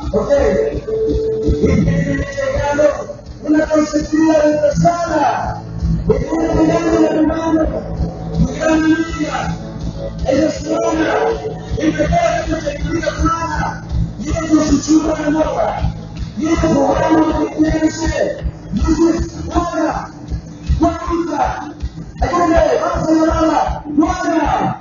Ok, y tiene llegado una consecutiva de persona, y tiene llegado un hermano, mi gran amiga, ella es Juana, y prepara que se escriba Juana, y ella con su chupa de moda, y ella jugando que tiene que ser, y ella es Juana, Juanita, ayúdame, vamos a celebrarla, Juana,